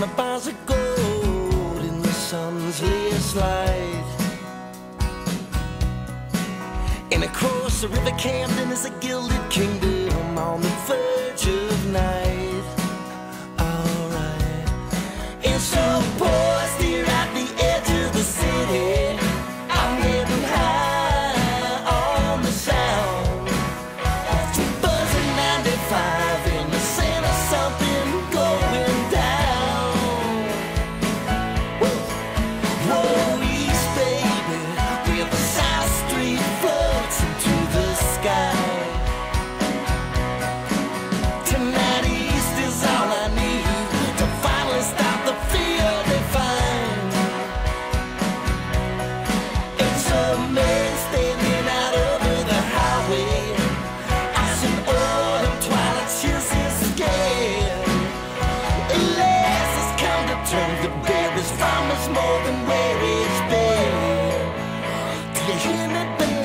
the bars of gold in the sun's latest light. And across the river Camden is a gilded kingdom on the verge of night. Alright. And so poised here at the edge of the city, I'm getting high on the sound of the buzzing 95 in the scent of something going down. Whoa, whoa, east baby, where the South Street floats into the sky. Tonight east is all I need to finally stop the fear they find. It's a man standing out over the highway, as an autumn twilight chills his skin. At last it's come to terms that there is promise more than where it's been. Do you hear me, baby?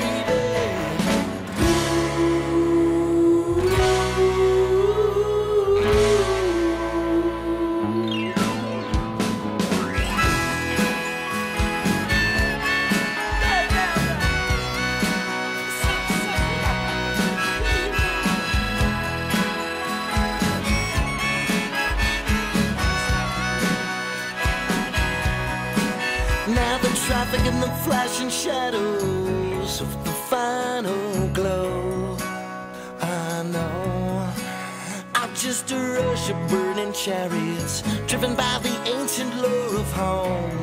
Now the traffic and the flashing shadows of the final glow. I know I'm just a rush of burning chariots, driven by the ancient lure of home.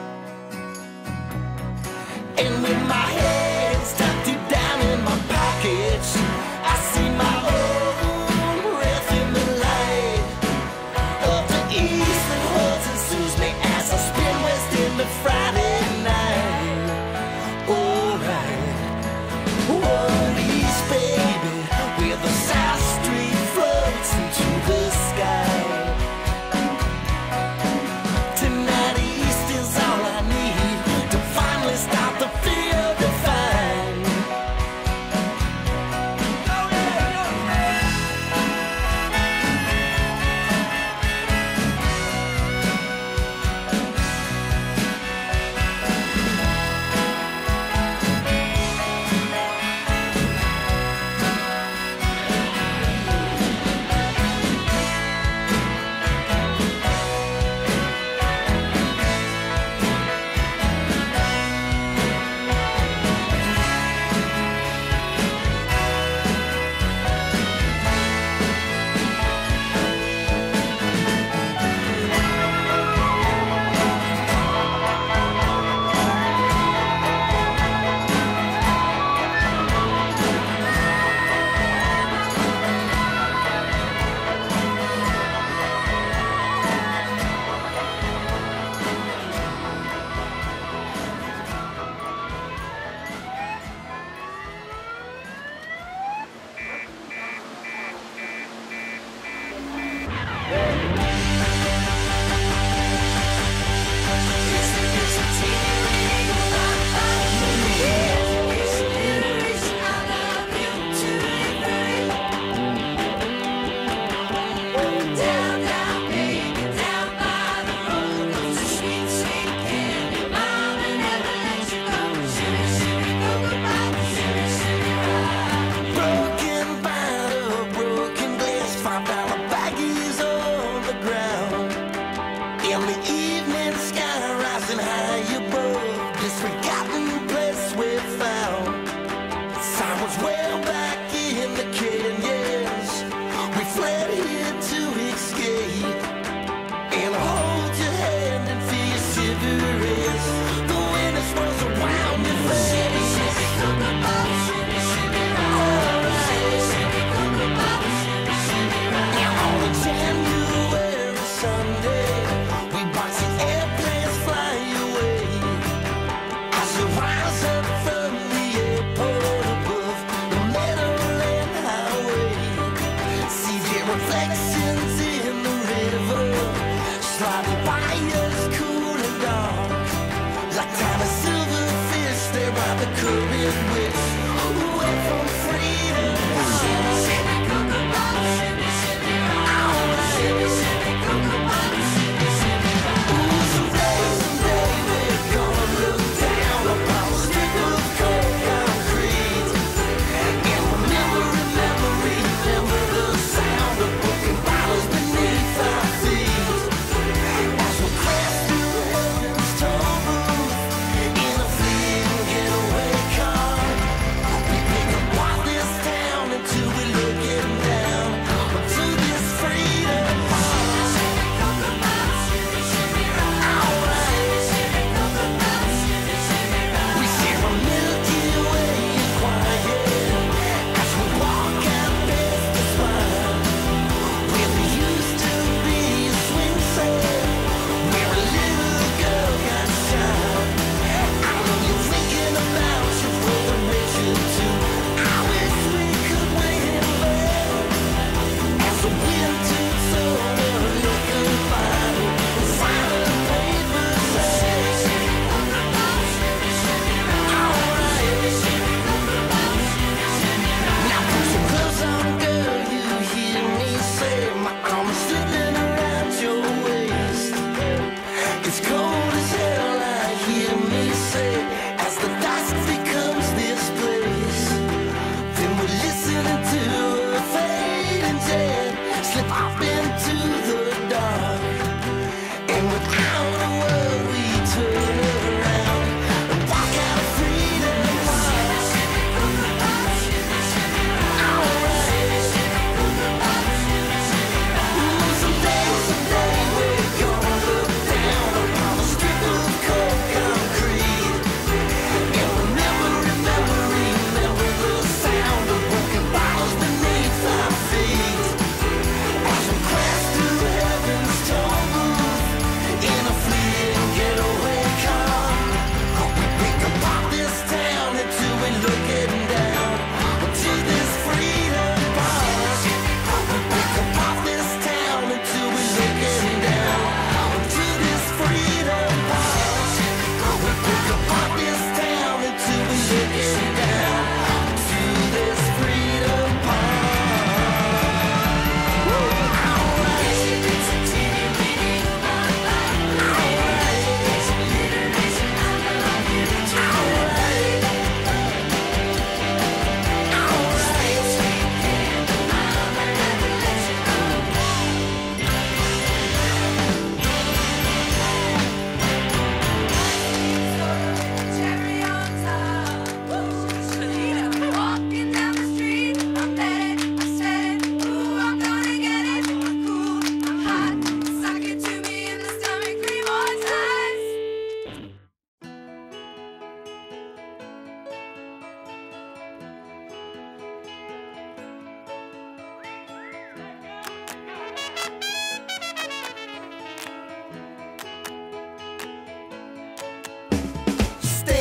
And with my hands tucked deep down in my pockets, I see my own breath in the light of the east that holds and soothes me as I spin west into Friday night. Alright, whoa, east baby, where the South Street floats into the sky. Tonight east is all I need to finally stop the fear they find.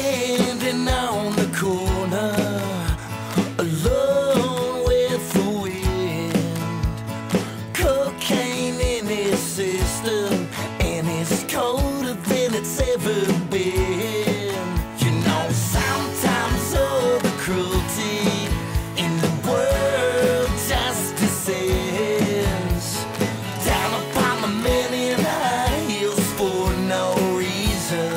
standing on the corner, alone with the wind. Cocaine in his system, and it's colder than it's ever been. You know, sometimes all the cruelty in the world just descends down upon the men in high heels for no reason.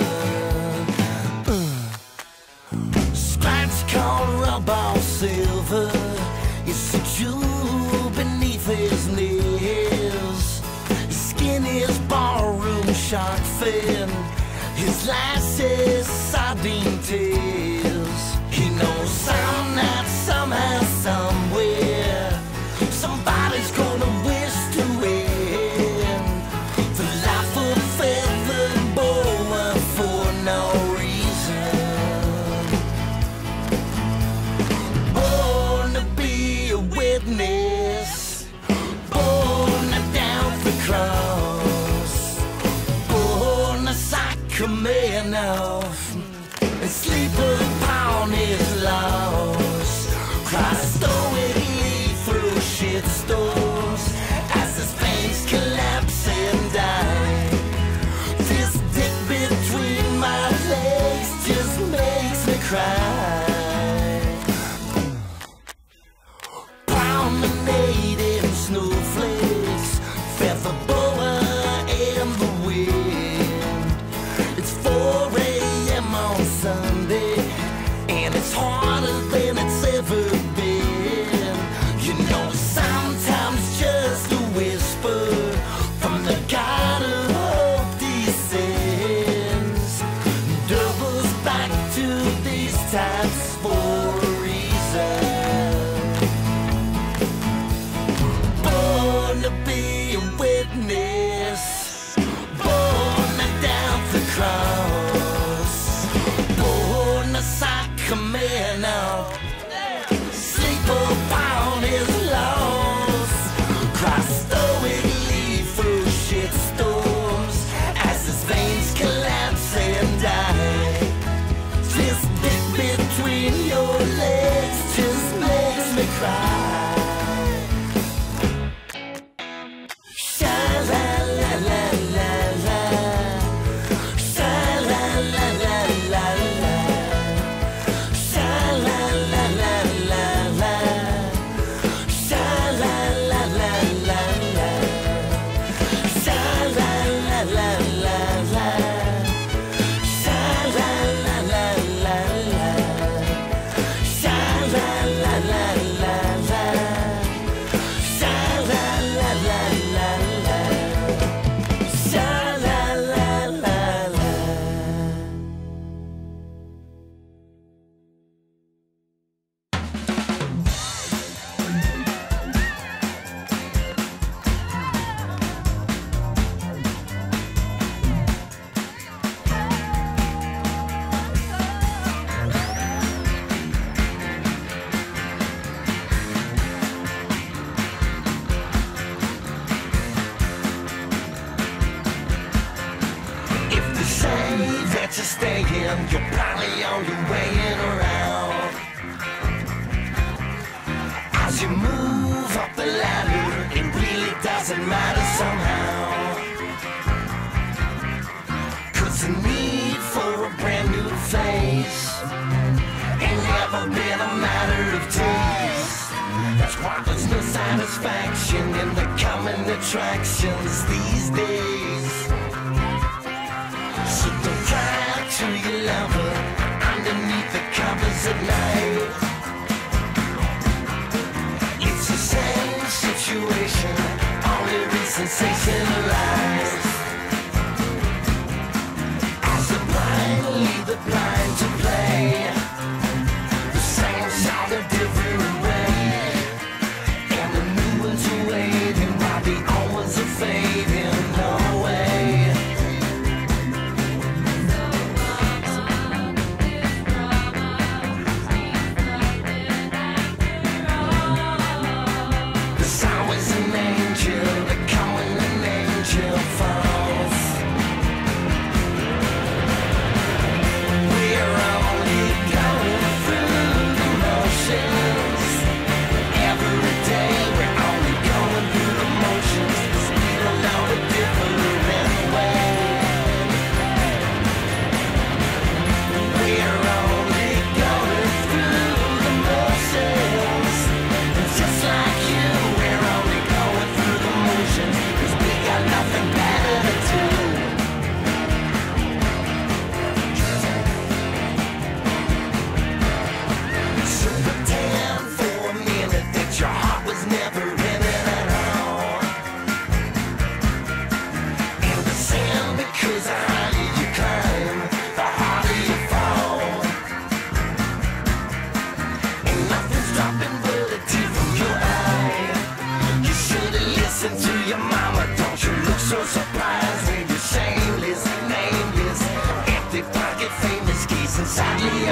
Scratch called rubber silver, it's a jewel beneath his nails. His skin is barroom shark fin, his lashes sardine tails. He knows some night, somehow, somewhere, somebody's gonna wish to win the life of a feathered boa for no reason. Born to be a witness, born to down the cross, born to Sacramento, and sleep upon his loss. Cry stoically through shit storms as his veins collapse and die. This dick between my legs just makes me cry. Promenading snowflakes, feather boa in the wind. It's 4 a.m. on Sunday, and it's harder than it's ever been. You know, sometimes just a whisper from the God of hope descends, doubles back to these times for a reason. Born to be a witness, born to down the cross, born to Sacramento, sleep upon his loss. Cry stoically through shit storms as his veins collapse and die. This bit between your legs just makes me cry. To stay in, you're probably on your way in around. As you move up the ladder, it really doesn't matter somehow. 'Cause the need for a brand new face ain't never been a matter of taste. That's why there's no satisfaction in the common attractions these days. So don't cry to your lover underneath the covers at night. It's the same situation, only re-sensationalized. As the blind lead the blind to play the same song a different way, and the new ones are waiting while the old ones are fading away. There's always an angel, they're calling an angel.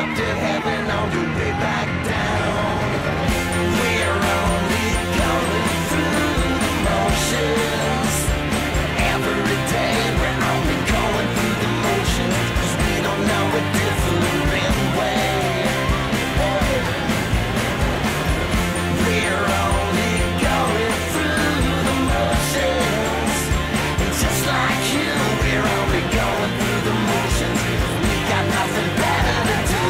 up to heaven on your way back down. We're only going through the motions. Every day we're only going through the motions, 'cause we don't know a different way. We're only going through the motions. And just like you, we're only going through the motions. We got nothing better to do.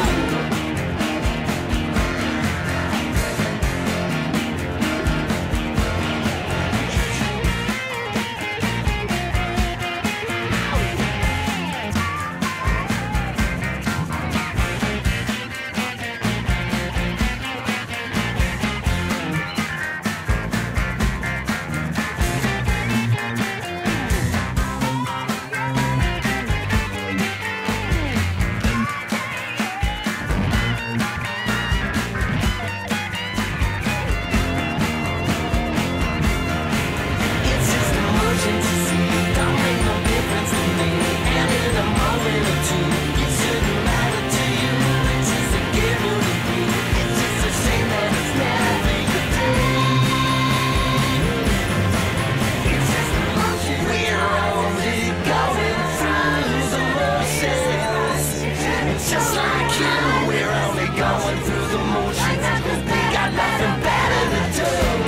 Just like you, we're only going through the motions. We got nothing better to do.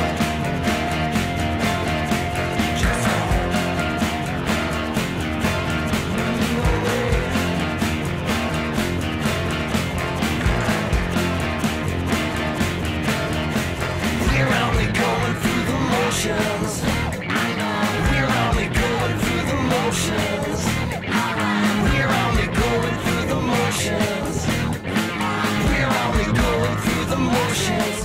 We're only going through the motions. We're only going through the motions. We're only going through the motions. We're only going through the motions.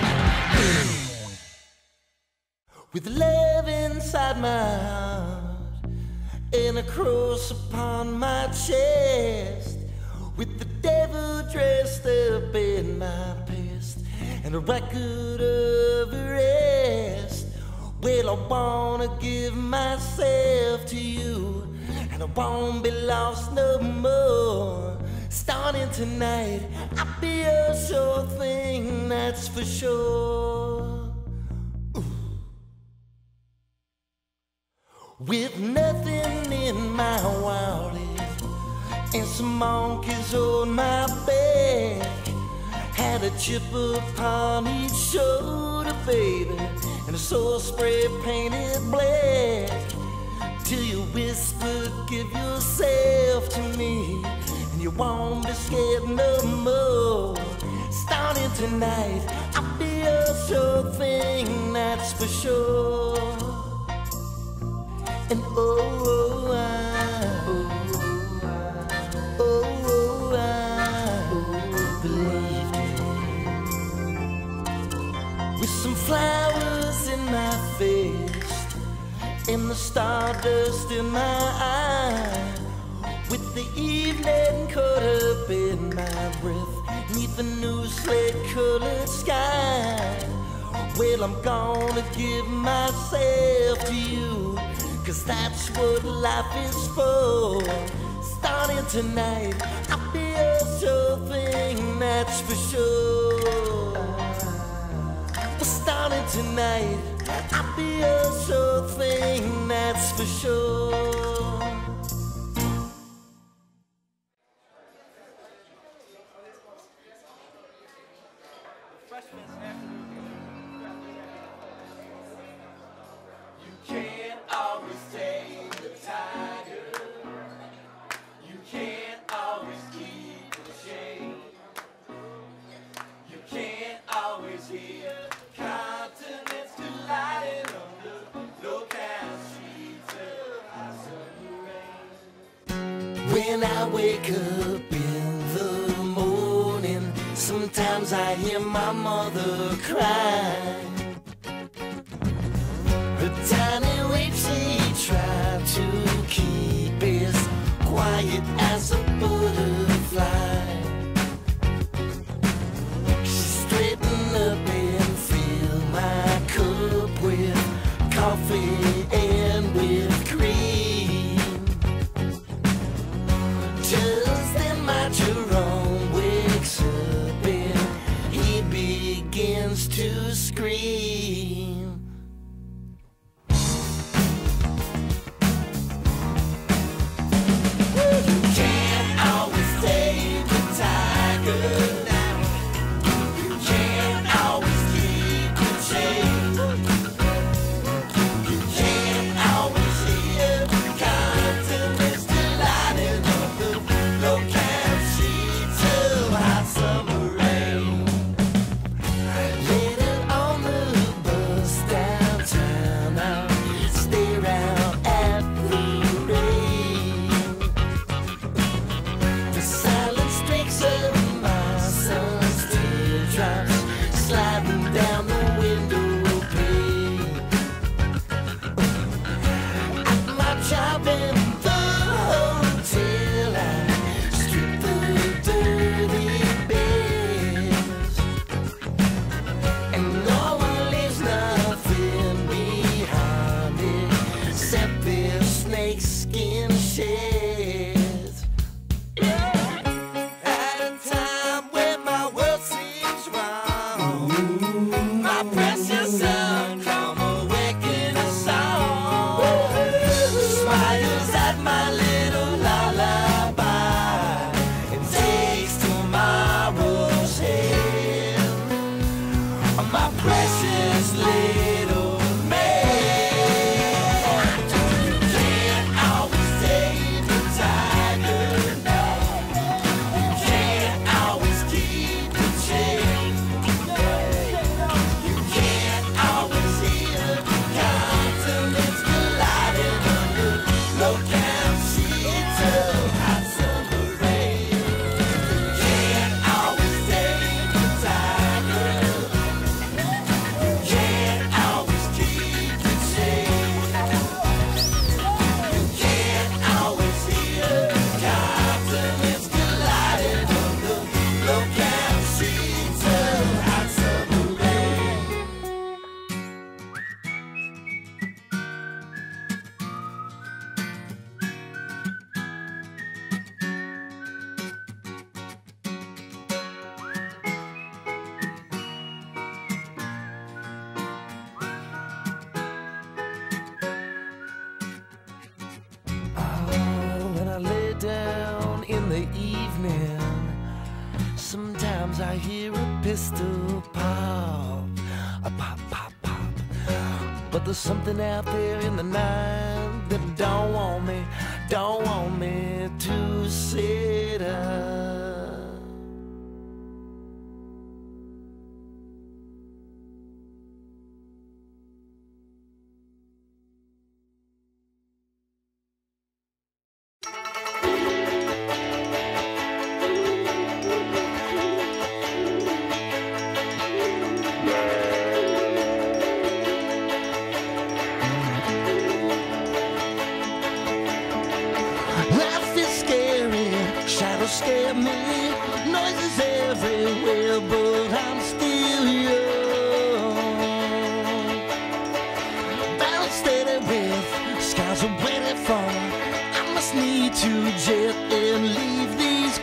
With love inside my heart and a cross upon my chest, with the devil dressed up in my past and a record of arrest. Well, I wanna give myself to you, and I won't be lost no more. Starting tonight, I'll be a sure thing, that's for sure. Ooh. With nothing in my wallet and some monkeys on my back, had a chip upon each shoulder, baby, and a soul spray painted black. Till you whisper, give yourself to me, and you won't be scared no more. Starting tonight, I'll be a sure thing, that's for sure. And I believed it. With some flowers in my face and the stardust in my eye, with the evening caught up in my breath, neath the new slate-colored sky. Well, I'm gonna give myself to you, 'cause that's what life is for. Starting tonight, I'll be a sure thing, that's for sure. Well, starting tonight, I'll be a sure thing, that's for sure. You can't always tame the tiger. You can't always keep the shade. You can't always hear continents colliding under low-count streets of high summer rain. When I wake up in the morning, sometimes I hear my mother cry. The tiny waves she tried to keep as quiet as a butterfly. She straightened up and filled my cup with coffee and with cream. Just then my Jerome with scream. You can't always tame the tiger. You can't always keep the chain. You can't always hear the continents delighting on the low-cap sheets of hot summer rain. Later on the bus downtown, I'll stare out at the rain. The silent streaks of my son's teardrops sliding down the window pane. At my job in the hotel, I strip the dirty beds, and no one leaves nothing behind except their snakeskin sheds. At a time when my world seems wrong, my precious son come awaken a song. Smiles at my little lullaby and takes tomorrow's hand. My precious little man. You can't always tame the tiger. You can't always keep the chain. You can't always hear the continents colliding under low-cap sheets of hot summer rain. You can't always tame the tiger. You can't always keep the chain. You can't always hear the continents colliding under low-cap sheets of hot summer rain. Oh, when I lay down in the evening, sometimes I hear a pistol pop, a pop, pop, pop. But there's something out there in the night that don't want me to sit up. Life is scary, shadows scare me, noises everywhere, but I'm still young. Bound steady with skies are waiting for. I must need to jet and leave these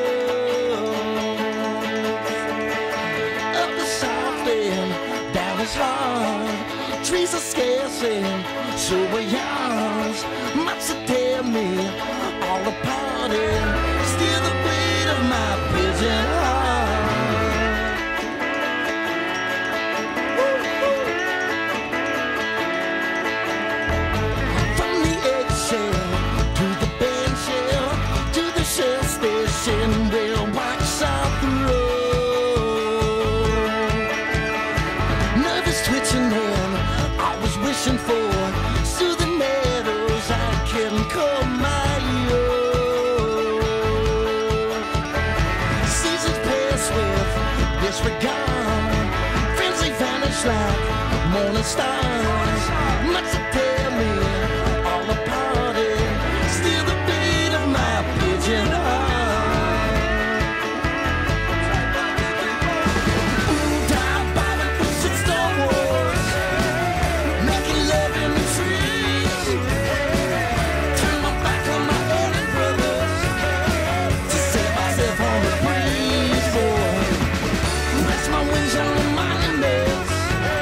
crumbs. Up the south end, down is hard. Trees are scarce and so are yours. Maps that tear me all apart and steal the beat of my pigeon heart. From the eggshell to the bench shell to the shell station, we'll watch out the road. Nervous twitching and always wishing for soothing meadows I can call my own. Seasons pass with disregard. Friends they vanish like morning stars. Much to tell me all apart and steal the beat of my pigeon heart. Ooh, down by the pushing stone walls, making love in the trees. Turn my back on my older brothers to save myself on the breeze, boy. Rest my wings on the monuments.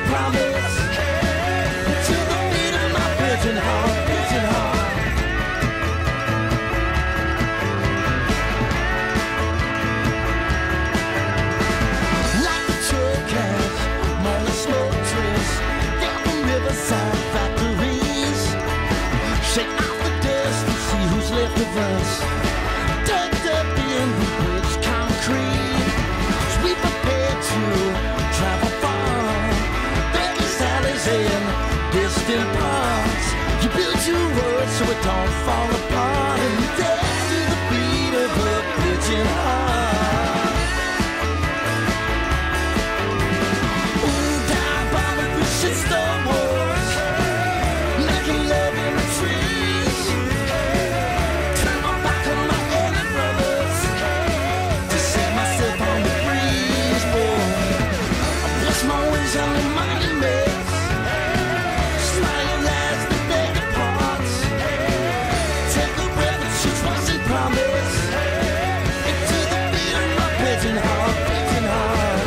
promise. To the beat of my pigeon heart, pigeon heart. Like the truck has morning smoke trails down from riverside factories. Shake off the dust and see who's left of us, tucked up in the bridge concrete. As we prepare to travel far, Becky's alleys in distant parts. You build your world so it don't fall apart, and you dance to the beat of a pigeon heart. Ooh, down by the vicious stone walls, making love in the trees. Turn my back on my older brothers to set myself on the breeze, boy. I bless my wings on the monuments, smiling as the day departs. Take a breath and choose what's in promise. Into the beat of my pigeon heart, pigeon heart.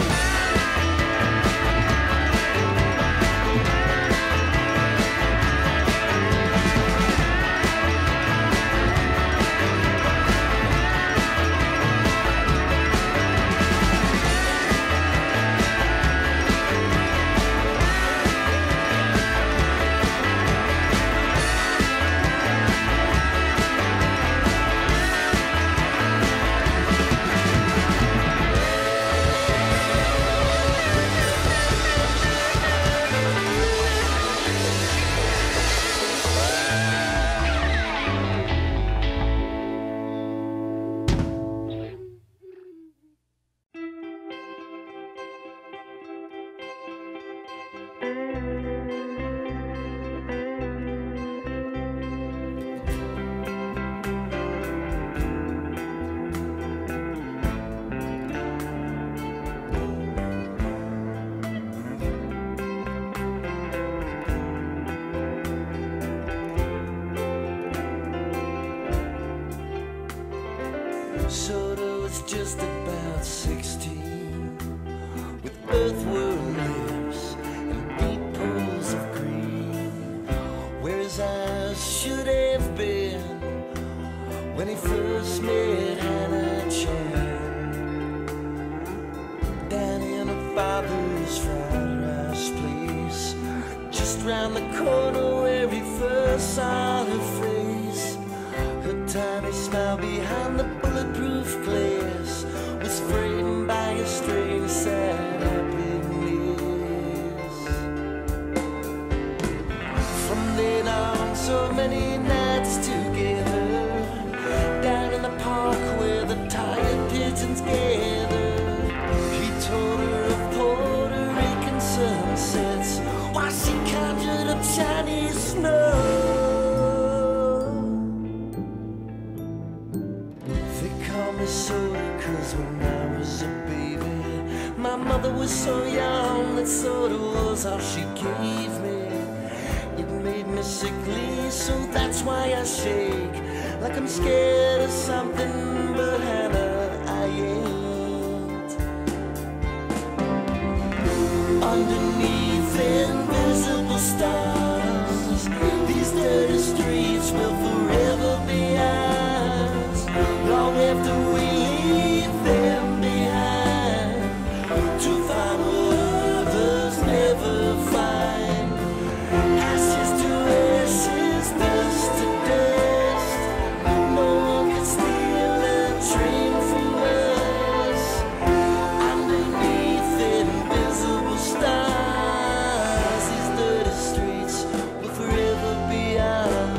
Soda was just about 16, with earthworm lips and deep pools of green, where his eyes should have been when he first met Hannah Chan. Down in her father's fried rice place, just round the corner where he first saw her face. Her tiny smile behind the bulletproof glass was framed by a strange sad happiness. From then on, so many nights together, down in the park where the tired pigeons gather. He told her of Puerto Rican sunsets while she conjured up Chinese snow. Soda, 'cause when I was a baby, my mother was so young that soda was all she gave me. It made me sickly, so that's why I shake like I'm scared of something, but Hannah, I ain't. Underneath invisible stars, these dirty streets will forever be ours. Long after we leave them behind, to find what others never find. Ashes to ashes, dust to dust. No one can steal a train from us. Underneath invisible stars, these dirty streets will forever be ours.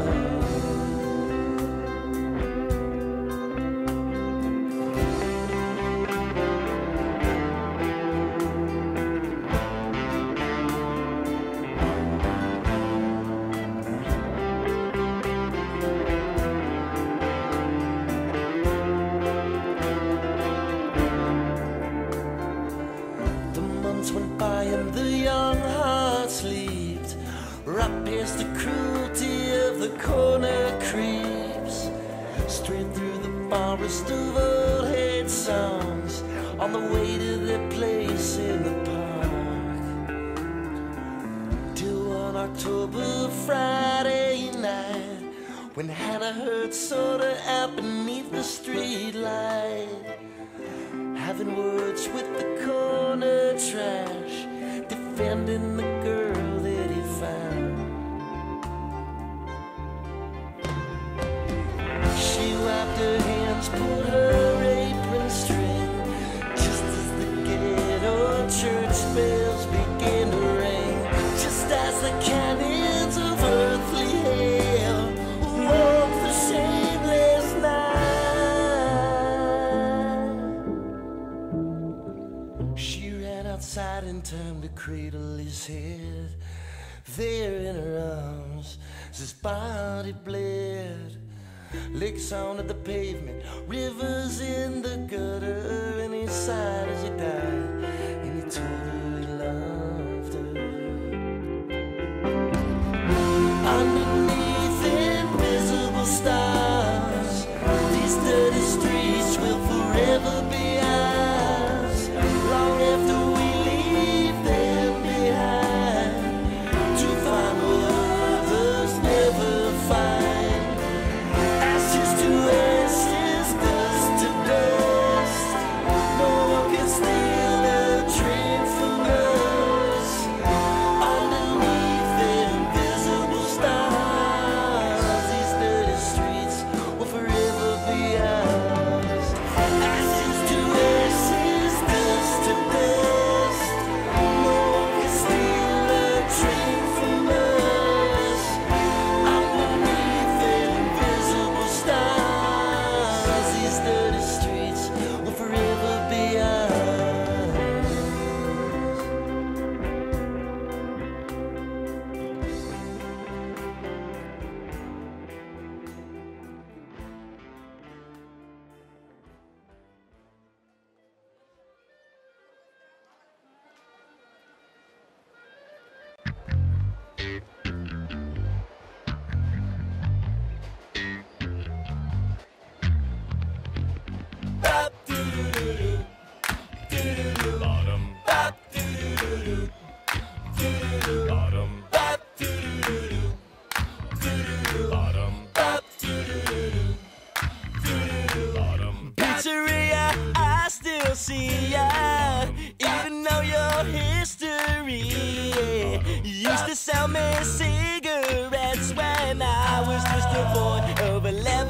Went by and the young hearts leaped right past the cruelty of the corner creeps, straight through the forest of old hate songs on the way to their place in the park. October Friday night, when Hannah heard sorta out beneath the street light, having words with the corner trash, defending the girl that he found. She wiped her hands, pulled her apron string, just as the ghetto church bells began to ring, just as the cannons of earthly hell woke the shameless night. She ran outside in time to cradle his head. There in her arms, his body bled. Licks onto the pavement, rivers in the gutter, and he sighed as he died, and he told her he loved her. Underneath invisible stars, these dirty streets will forever be ours, long after we leave them behind, to find what others never find. Ashes to ashes, dust to dust, no one can steal a dream from us. Underneath the invisible stars, these dirty streets will forever be ours. Ashes to ashes, dust to dust, no one can steal a dream from us. Underneath the invisible stars, these dirty streets will forever be ours. Pizzeria, I still see ya, even though your history. You used to sell me cigarettes when I was just a boy of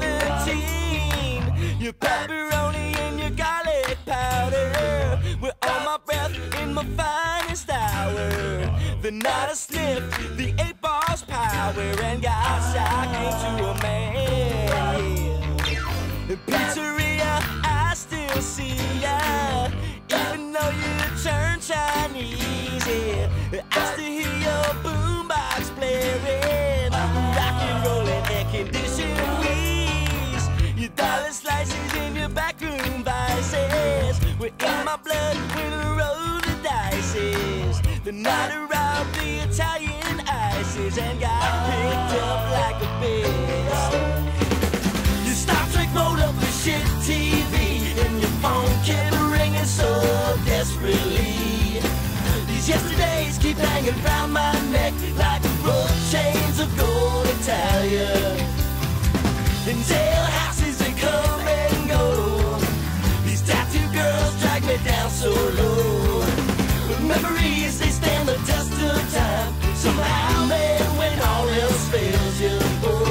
11. Your pepperoni and your garlic powder were on my breath in my finest hour. The night I sniffed the 8 bars power and got shocked into a man. The pizzeria, I still see ya, even though you turn Chinese. Yeah. I still hear your boombox blaring, rock and rollin' air-conditioned wheeze. Your dollar slices and your backroom vices were in my blood when I rolled the dices. The night I robbed the Italian ices and got picked up like a beast. Your Star Trek rolled up the shit TV, and your phone kept ringing so desperately. These yesterdays keep hanging round my neck like rope chains of gold Italia. And jailhouses they come and go. These tattoo girls drag me down so low. But memories, they stand the test of time. Somehow, man, when all else fails you,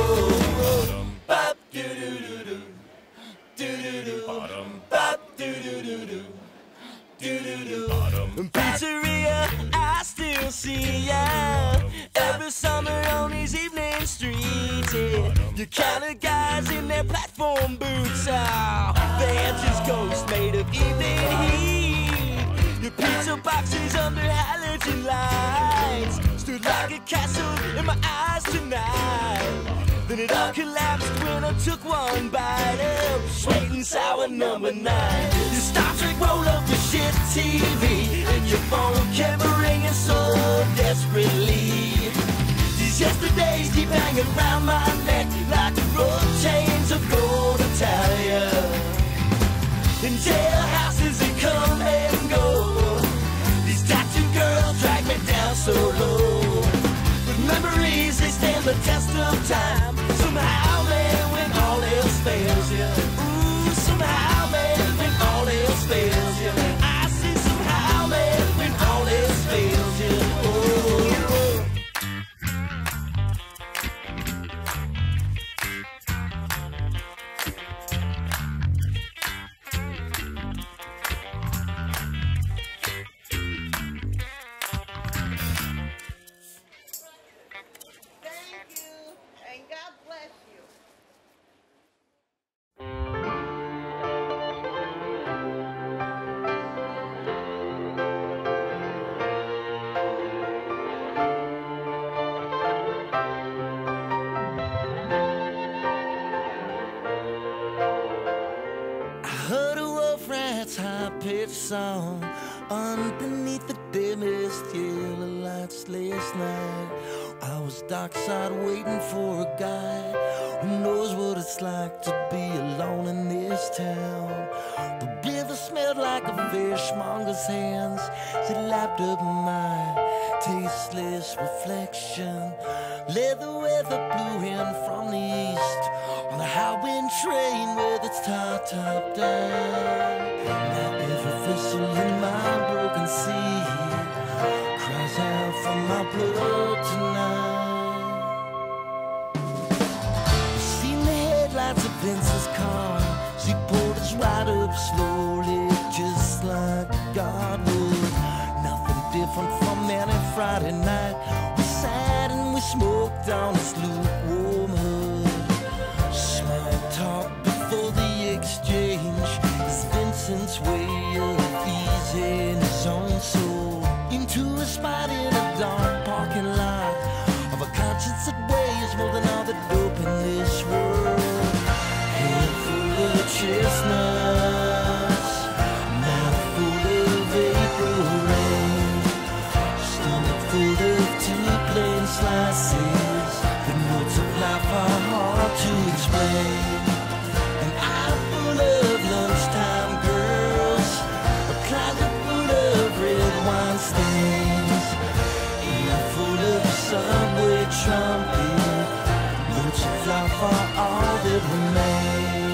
bop doo doo doo doo, doo doo doo, bop doo doo doo doo, doo doo doo. Pizzeria, I still see ya every summer on these evening streets. Yeah. You counter guys in their platform boots, they're just ghosts made of evening heat. Your pizza boxes under halogen lights stood like a castle in my eyes tonight. Then it all collapsed when I took one bite of sweet and sour number 9. Your Star Trek roll up the shit TV, and your phone kept ringing so desperately. These yesterdays keep hanging round my neck like rope chains of gold Italia. In jailhouses they come and go. These tattooed girls drag me down so low. But remember of time. Somehow, man, when all else fails you. Ooh, somehow, man, when all else fails you. I say somehow, man, when all else fails you. Oh. High-pitched song underneath the dimmest yellow lights last night. I was dockside waiting for a guy who knows what it's like to be alone in this town. The river smelled like a fishmonger's hands. It lapped up my tasteless reflection. Leather weather blew in from the east on a high-wind train with its top down. Now every vessel in my broken sea cries out for my blood tonight. You've seen the headlights of Vince's car. She pulled us right up slowly, just like God would. Nothing different from any Friday night. We sat and we smoked on its lukewarm hood. Small talk before the exchange is Vincent's way of easing his own soul into a spot in a dark parking lot of a conscience that weighs more than all the dope in this world. Head full of chestnuts, mouth full of April rain, stomach full of two plain slices. The notes of life are hard to explain. An eye full of lunchtime girls, a closet full of red wine stains, ear full of subway trumpet. Notes of life are all that remain.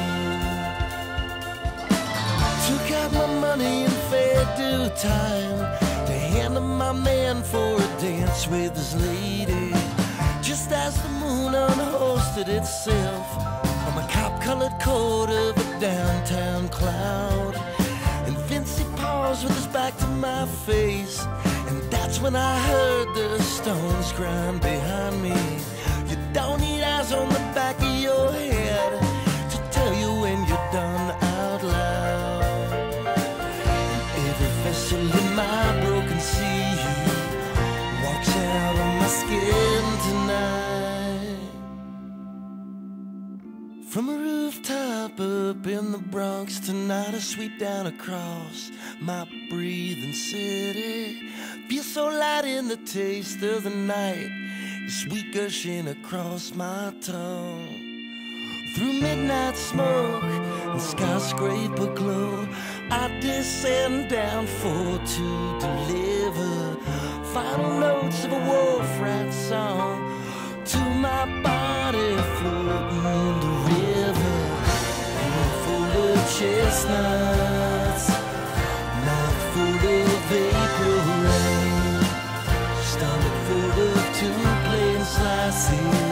Took out my money in fair due time to hand to my man for a dance with his lady. Just as the moon unhosted itself from a cop-colored coat of a downtown cloud, and Vincey paused with his back to my face, and that's when I heard the stones grind behind me. You don't need eyes on the back of your head to tell you when you're done out loud. And every vessel in my broken sea walks out on my skin tonight. From a rooftop up in the Bronx tonight, I sweep down across my breathing city. Feel so light in the taste of the night, sweet gushing across my tongue. Through midnight smoke and skyscraper glow, I descend down for to deliver final notes of a wolf rat song to my body floating in the river. Hand full of chestnuts, mouth full of April rain, stomach full of two plain slices.